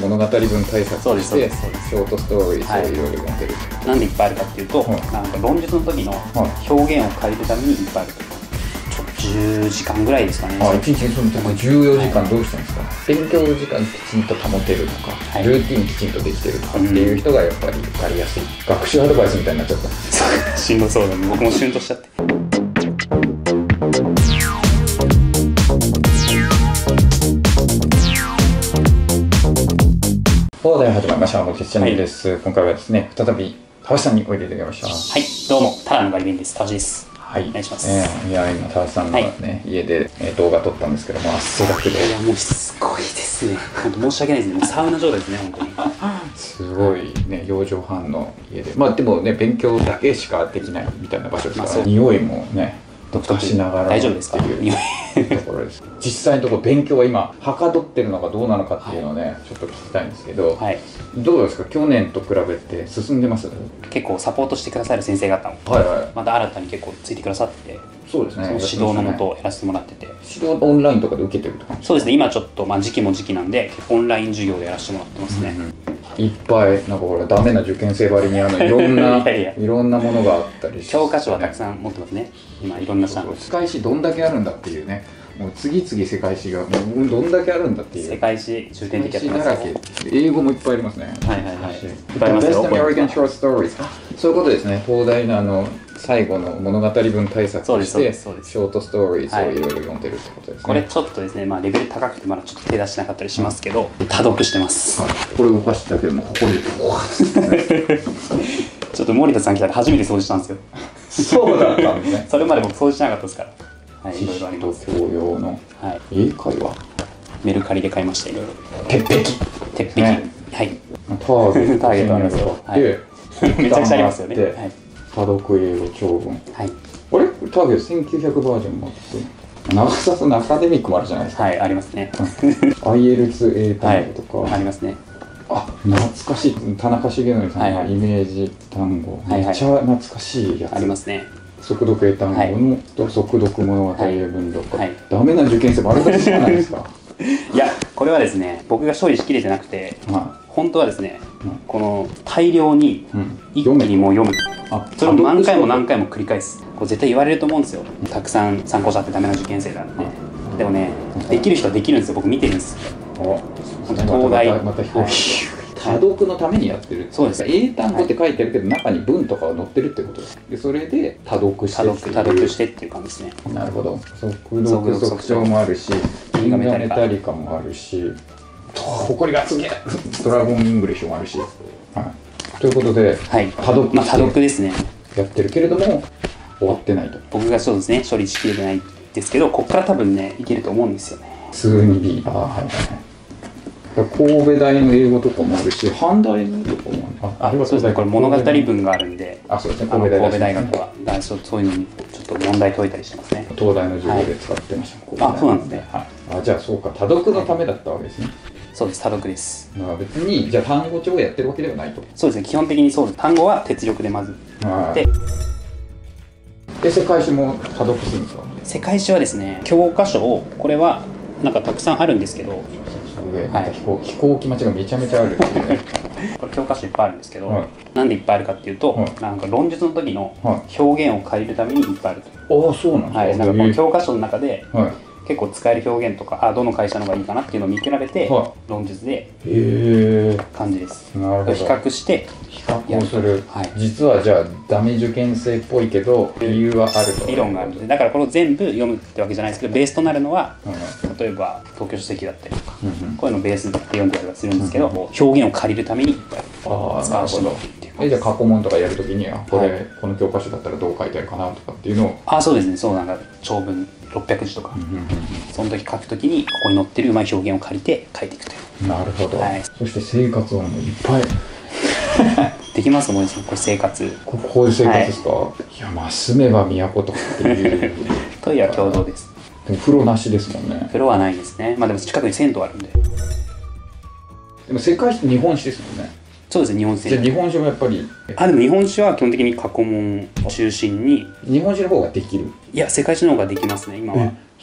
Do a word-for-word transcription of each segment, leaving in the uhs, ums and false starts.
物語文対策としてショートストーリーをいろいろ読んでる。 なんでいっぱいあるかっていうと、はい、なんか論述の時の表現を変えるためにいっぱいあると。ちょっとじゅうじかんぐらいですかね。 あ、いちにちにそのじゅうよじかんどうしてるんですか？はい、勉強時間きちんと保てるとか、はい、ルーティンきちんとできてるとかっていう人がやっぱり分かりやすい。うん、学習アドバイスみたいになっちゃった。 しんどそうだね。僕もシュンとしちゃって。 放題始まりました。モテチャンネルです。はい、今回はですね、再びたわしさんにおいでいただきました。 はい、どうも、ただのガリベンです。たわしです。 はい、 お願いします。 えー、いや、今たわしさんのね、はい、家で、えー、動画撮ったんですけども、汗だくで。 いや、もうすごいですね。本当申し訳ないですね。もうサウナ状態ですね、本当に。 すごいね、ようじょうはんの家で、まあでもね、勉強だけしかできないみたいな場所ですから、まあ、匂いもね。独特しながら大丈夫ですか？ ところです。実際のところ勉強は今はかどってるのかどうなのかっていうのをね、はい、ちょっと聞きたいんですけど、はい、どうですか？去年と比べて進んでます？ 結構サポートしてくださる先生方も、はいはい、また新たに結構ついてくださって、そうですね、その指導のもとやらせてもらってて、 指導オンラインとかで受けてるとか？ そうですね、今ちょっと、まあ、時期も時期なんでオンライン授業でやらせてもらってますね。うんうん、 いっぱいなんかほらダメな受験生ばりにあのいろんないやいやいろんなものがあったりして、 教科書はたくさん持ってますね。今いろんな世界史どんだけあるんだっていうね、もう次々世界史がもうどんだけあるんだっていう、 世界史重点的やってますよ。 英語もいっぱいありますね。 はいはいはい、いっぱいありますよ。 Best American Short Stories、そういうことですね。東大のあの最後の物語文対策としてショートストーリーズをいろいろ読んでるってことですね。 これちょっとですね、まあレベル高くてまだちょっと手出しなかったりしますけど、多読してます。 はい、これ動かしただけでもここでちょっと森田さん来たら初めて掃除したんですよ。 そうだったんですね。 それまで僕掃除しなかったですから。はい、いろいろあります。 教養の英会話、 メルカリで買いました。いろいろ。 鉄壁鉄壁、はい。 ターゲットありますよ。 めちゃくちゃありますよね。 多読英語長文。はい。あれターゲットせんきゅうひゃくバージョンもあって、長さのアカデミックもあるじゃないですか。 はい、ありますね。 アイエルツエー 単語とか。 ありますね。 あ、懐かしい。田中重則さんのイメージ単語。めっちゃ懐かしいやつ。 ありますね。 速読英単語のと速読物語英文とか。ダメな受験生丸出しじゃないですか。 いや、これはですね、僕が処理しきれてなくて、本当はですね、この大量に一気にもう読む。それを何回も何回も繰り返す。これ絶対言われると思うんですよ。たくさん参考書あってダメな受験生なんで。でもね、できる人はできるんですよ。僕見てるんです。東大多読のためにやってる。そうです。英単語って書いてるけど中に文とかが載ってるってことです。でそれで多読して多読してっていう感じですね。 なるほど。速読速聴もあるし、銀河メタリカもあるし、誇りがつげドラゴンイングリッシュもあるし。ということで、 はい、多読、まあ多読ですね。 やってるけれども終わってないと。 僕がそうですね、処理しきれてないですけど、ここから多分ねいけると思うんですよね。 普通に B、ああはいはいはい。神戸大の英語とかもあるし、阪大のとかもある。あ、そうですね。これ物語文があるんで、 あ、そうですね。 神戸大学はそういうのにちょっと問題解いたりしてますね。 東大の授業で使ってました。 あ、そうなんですね。 あ、じゃあそうか、多読のためだったわけですね。 そうです、多読です。 別にじゃあ単語帳をやってるわけではないと。 そうですね、基本的にそうです。単語は鉄力でまずで、 で世界史も多読するんですか？ 世界史はですね、教科書をこれはなんかたくさんあるんですけど、 はい、飛行飛行機待ちがめちゃめちゃあるっていうね。 これ教科書いっぱいあるんですけど、はい、なんでいっぱいあるかっていうと、はい、なんか論述の時の表現を変えるためにいっぱいあると。 ああ、そうなんですか。 はい、なんかこの教科書の中で、はい、結構使える表現とか、あ、どの会社の方がいいかなっていうのを見比べて、はい、論述で感じです。 なるほど。 比較して比較をする。はい、実はじゃあダメ受験生っぽいけど理由はあると。 理論があるので、だからこれを全部読むってわけじゃないですけど、ベースとなるのは、うん、例えば東京書籍だったりとか、うんうん、こういうのをベースで読んでたりはするんですけど、うんうん、表現を借りるためにいっぱい使わせてもらってっていう。 え、じゃあ過去問とかやるときにはこれ、はい、この教科書だったらどう書いてあるかなとかっていうのを。 あ、そうですね。そう、なんか長文ろっぴゃくじとか、その時書くときにここに載ってるうまい表現を借りて書いていくという。 なるほど。はい、そして生活音もいっぱいできますもんね。これ生活。 ここういう生活ですか？はい、いや、まあ住めば都とかっていう。 トイレは共同です。 でも風呂なしですもんね。 風呂はないですね。まあでも近くに銭湯あるんで。 でも世界史って日本史ですもんね。 そうですね、日本史。 じゃあ日本史もやっぱり。 あ、でも日本史は基本的に過去問中心に。 日本史の方ができる。 いや、世界史の方ができますね、今は。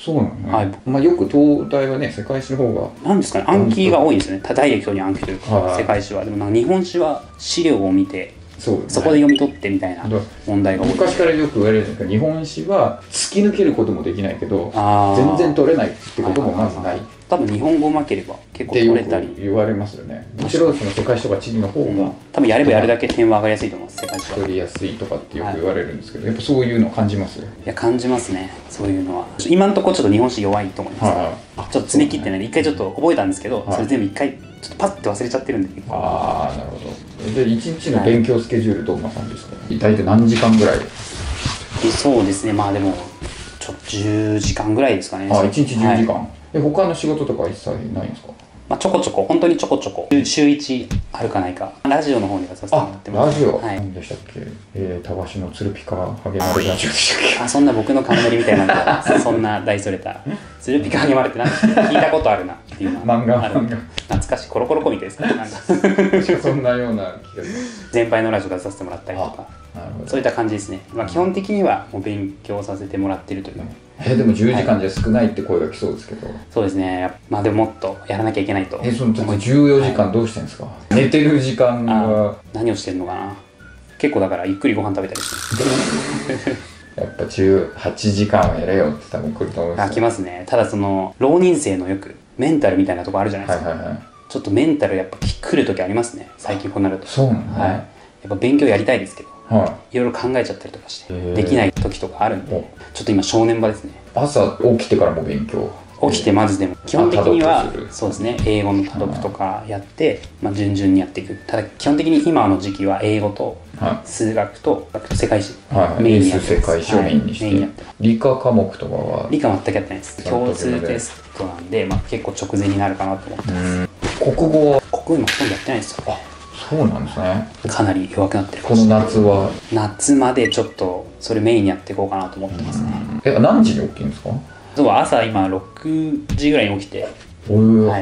そうなのね、 はい、 まあよく東大はね世界史の方がなんですかね、暗記が多いんですよね。ダイレクトに暗記というか、はい、世界史は。でもなんか日本史は資料を見てそう、ね、そこで読み取ってみたいな問題が多い。 昔からよく言われるんですけど、日本史は突き抜けることもできないけど全然取れないってこともまずない。 多分日本語うまければ結構取れたりって言われますよね。むしろその世界史とか地理の方が、うん、 多分やればやるだけ点は上がりやすいと思います。世界史は取りやすいとかってよく言われるんですけど、はい、やっぱそういうのを感じますよ。 いや感じますね、そういうのは。今のところちょっと日本史弱いと思います、はい、ちょっと詰め切ってないんで一回ちょっと覚えたんですけど、はい、それ全部一回ちょっとパッて忘れちゃってるんで。 ああなるほど。でいちにちの勉強スケジュールどんな感じですか、はい、大体何時間ぐらい？ そうですね、まあでもちょっとじゅうじかんぐらいですかね。 あいちにちじゅうじかん、はい、で他の仕事とか一切ないんですか？ まあ、ちょこちょこ、本当にちょこちょこ、週いちあるかないか、ラジオの方にはさせてもらってます。 ラジオ、 はい、 何でしたっけ、えー、田橋の鶴ピカ励まれラジオでしたっけ。 あ、そんな僕の冠みたいなのが、そんな大それた、鶴ピカ励まれってなんか聞いたことあるなっていうの漫画、漫画。 懐かしい、コロコロコミックですかね、なんか。 そんなような気がします。 先輩のラジオ出させてもらったりとか、そういった感じですね。まあ、基本的にはもう勉強させてもらってるという。 えー、でもじゅうじかんじゃ少ないって声が来そうですけど、はい、 そうですね。まあでももっとやらなきゃいけないと。 えー、そのじゅうよじかんどうしてるんですか、はい、寝てる時間は何をしてるのかな。結構だからゆっくりご飯食べたりしてやっぱじゅうはちじかんはやれよって多分来ると思うんですよ。 あ、来ますね。ただその浪人生のよくメンタルみたいなとこあるじゃないですか、はいはいはい、ちょっとメンタルやっぱ来る時ありますね、最近こうなると。 そうなの、ね、はい、 やっぱ勉強やりたいですけど、はい、いろいろ考えちゃったりとかしてできない時とかあるんで、ちょっと今正念場ですね。 朝起きてからも勉強？ 起きてまずでも基本的にはそうですね、英語の多読とかやって、まあ、順々にやっていく。ただ基本的に今の時期は英語と数学と世界史、 はい、メインにやってます。世界史をメインにして、はい、メインやってます。理科科目とかは？ 理科全くやってないです。共通テストなんで、まあ、結構直前になるかなと思ってます。 国語は？ 国語今ほとんどやってないですよ。 そうなんですね。かなり弱くなってる。 この夏は？ 夏までちょっとそれメインにやっていこうかなと思ってますね。 え、何時に起きるんですか？ そう、朝今ろくじぐらいに起きて、はい、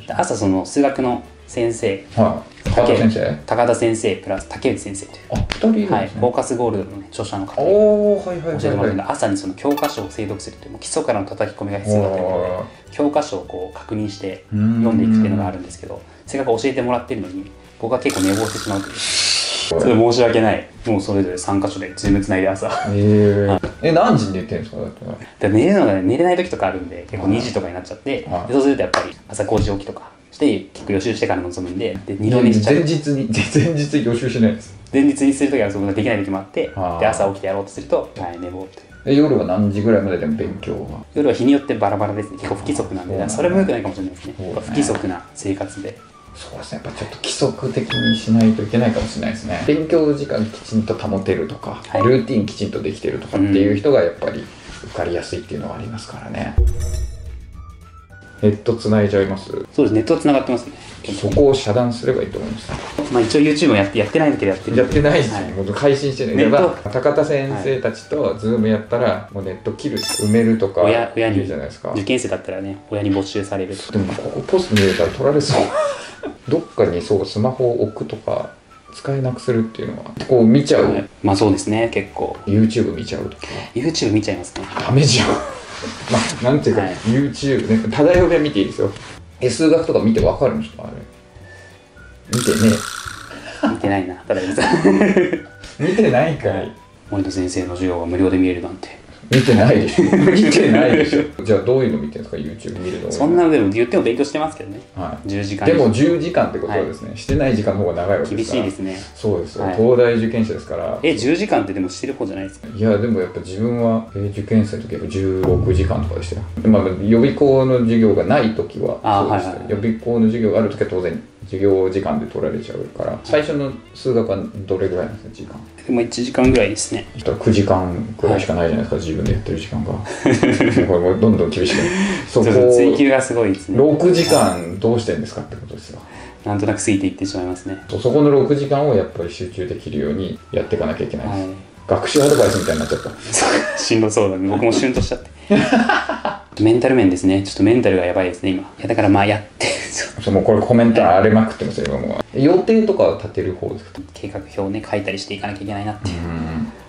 朝その数学の先生、はい、高田先生高田先生プラス竹内先生という、あ、ふたりいるんですね。はい、フォーカスゴールドの、ね、著者の方に教えてもらって、朝にその教科書を精読するという、もう基礎からの叩き込みが必要だということで教科書をこう確認して読んでいくっていうのがあるんですけど、せっかく教えてもらってるのに僕は結構寝坊してしまうという。それ申し訳ない。もうそれぞれさん箇所でズームつないで朝。 えーはい、え、何時に寝てるんですか？だって寝るのが、ね、寝れない時とかあるんで結構にじとかになっちゃって、はい、でそうするとやっぱり朝ごじ起きとかして結構予習してから臨むんで、でにど寝しちゃう。 前日に前日予習しないです。 前日にする時はそんなできない時もあって、で朝起きてやろうとすると、はい、寝坊って。 え、夜は何時ぐらいまででも勉強は？ 夜は日によってバラバラですね。結構不規則なんで、それも良くないかもしれないですね。不規則な生活で。 そうですね、やっぱちょっと規則的にしないといけないかもしれないですね。勉強時間きちんと保てるとか、はい、ルーティンきちんとできてるとかっていう人がやっぱり受かりやすいっていうのはありますからね。ネットつないじゃいます？ そうです、ネットつながってますね。 そこを遮断すればいいと思います。 まあ一応 YouTube もやってやってないんだけどやってる。 やってないですよ、はい、もう配信してない。例えば高田先生たちとズームやったらもうネット切る、埋めるとか親親にじゃないですか。 受験生だったらね、親に没収されるとか。 でもここポストに入れたら取られそうどっかにそうスマホを置くとか使えなくするっていうのはこう見ちゃう、はい、 まあそうですね、結構 YouTube 見ちゃうとか YouTube 見ちゃいますね。 ダメじゃんまあなんていうか、はい、YouTube ね、ただ読みは見ていいですよ。え、数学とか見てわかるんですか？あれ見てね見てないな、ただ見てないかい。 森田先生の授業が無料で見えるなんて見てないでしょ見てないでしょじゃあどういうの見てるんですか？ YouTube 見るの。 そんなのでも言っても勉強してますけどね、はい、じゅうじかん。 でもじゅうじかんってことはですね、はい、してない時間の方が長いわけですから。 厳しいですね。 そうですよ、はい、東大受験者ですから。 え、じゅうじかんってでもしてる方じゃないですか？ いやでもやっぱ自分は受験生の時はじゅうろくじかんとかでしたよ。まあ予備校の授業がない時はそうです、はいはい、予備校の授業がある時は当然授業時間で取られちゃうから。最初の数学はどれぐらいなんですか？時間でもいちじかんぐらいですね。 そしたらくじかんぐらいしかないじゃないですか、はい、自分でやってる時間がこれもどんどん厳しくなるそこ追求がすごいですね。 ろくじかんどうしてるんですかってことですよ。 なんとなく過ぎていってしまいますね。 そこのろくじかんをやっぱり集中できるようにやっていかなきゃいけないです、はい、学習アドバイスみたいになっちゃったしんどそうだね、僕もシュンとしちゃってメンタル面ですね。ちょっとメンタルがやばいですね今。いやだからまあやってそうもうこれコメント荒れまくってますよ今もう。予定とかは立てる方ですか？ 計画表をね書いたりしていかなきゃいけないなっていう。うん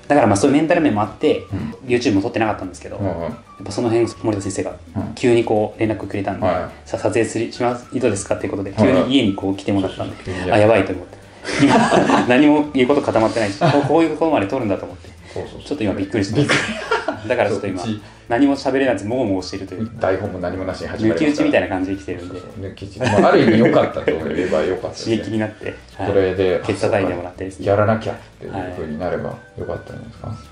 だからまあそういうメンタル面もあって、うん、YouTube も撮ってなかったんですけど、 うんうん、やっぱその辺森田先生が急にこう連絡くれたんで、うん、さあ撮影するしますいいですかっていうことで急に家にこう来てもらったんで、うん、あやばいと思って今何も言うこと固まってないしこう、こういうところまで撮るんだと思ってそうそうそうちょっと今びっくりしてますだからちょっと今何も喋れなくてもごもごしているという台本も何もなしに始まりました抜き打ちみたいな感じで来てるんで抜き打ち、まあ、ある意味良かったと言えば良かったです、ね、 刺激になって、 はい、これでケツ叩いてもらってですねやらなきゃっていう風になれば良かったんですか、はい、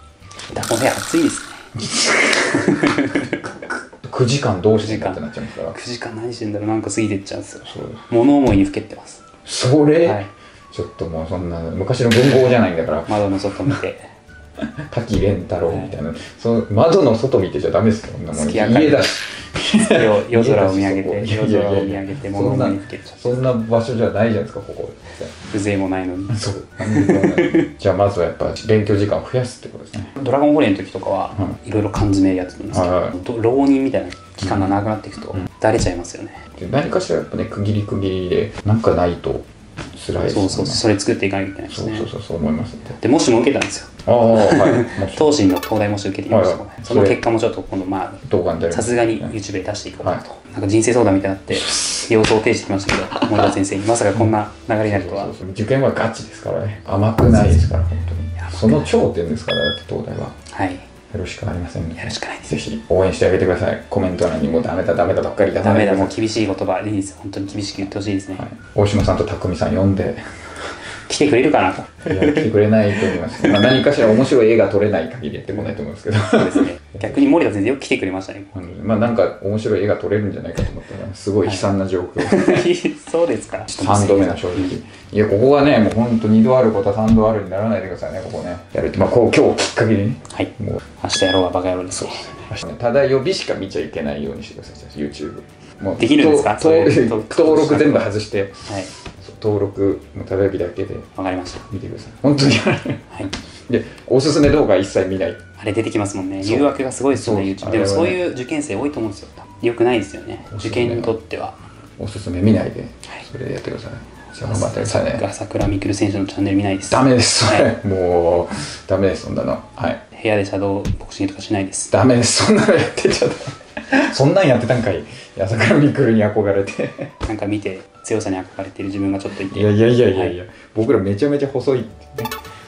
だこの部屋暑いですねくじかんどうしてんだってなっちゃいますからくじかん何してんだろうなんか過ぎてっちゃうんですよ物思いにふけってますそれ、 はい、 ちょっともうそんな昔の文豪じゃないんだから窓の外見て滝蓮太郎みたいな、はい、その窓の外見てちゃダメですよ、そんなもん家だし夜空を見上げて夜空を見上げて物思いにふけちゃってそんな場所じゃないじゃないですかここ風情もないのにそうじゃあまずはやっぱ勉強時間を増やすってことですね。 ドラゴンボールの時とかはいろいろ缶詰やってたんですけど、はいはい、浪人みたいな期間が長くなっていくとだれちゃいますよね、 うん、何かしらやっぱね区切り区切りでなんかないと辛いですね。 そうそうそれ作っていかなきゃいけないですね。 そうそうそうそう思います、ね、 で模試も受けたんですよ。 ああはい東進の東大模試受けてきました、はいはい、その結果もちょっと今度まあさすがに YouTube で出していこうかなと、はい、なんか人生相談みたいになって様子を呈してきましたけど森田先生にまさかこんな流れになるとは。そうそうそう受験はガチですからね甘くないですから本当にその頂点ですからだって東大ははいよろしくありませんね。 よろしくないです。 ぜひ応援してあげてください。コメント欄にもダメだダメだばっかりダメだもう厳しい言葉でいいです。本当に厳しく言ってほしいですね、はい、 大島さんと匠さん呼んで来てくれるかなと。 いや来てくれないと思います、まあ、何かしら面白い絵が撮れない限りやってこないと思うんですけどそうですね逆に森田先生よく来てくれましたねまあなんか面白い絵が撮れるんじゃないかと思ったらすごい悲惨な状況、 はい、そうですかさんどめの正直いやここはねもうほんとにどあることはさんどあるにならないでくださいねここねやるってまあこう今日きっかけにねはいもう明日やろうはバカ野郎ですそうただ呼びしか見ちゃいけないようにしてください YouTube もうできるんですか登録全部外して、 はい、 登録のただ呼びだけでわかりました見てください本当にはいでおすすめ動画一切見ないあれ出てきますもんね誘惑がすごいですよね YouTube でもそういう受験生多いと思うんですよよくないですよね受験にとってはおすすめ見ないで、はい、それでやってくださいじゃあ頑張ってくださいね朝倉未来選手のチャンネル見ないですダメですそれ、はい、もうダメですそんなのはい部屋でシャドーボクシングとかしないですダメですそんなのやってちゃダメそんなんやってたんかい朝倉未来に憧れてなんか見て強さに憧れてる自分がちょっといていやいやいやいやいや、はい、僕らめちゃめちゃ細いってね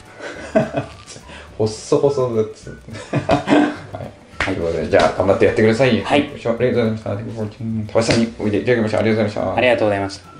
細細だっつはいということでじゃあ頑張ってやってください。 はい。 ありがとうございました。田橋さんにおいでいただきましてありがとうございました。 ありがとうございました。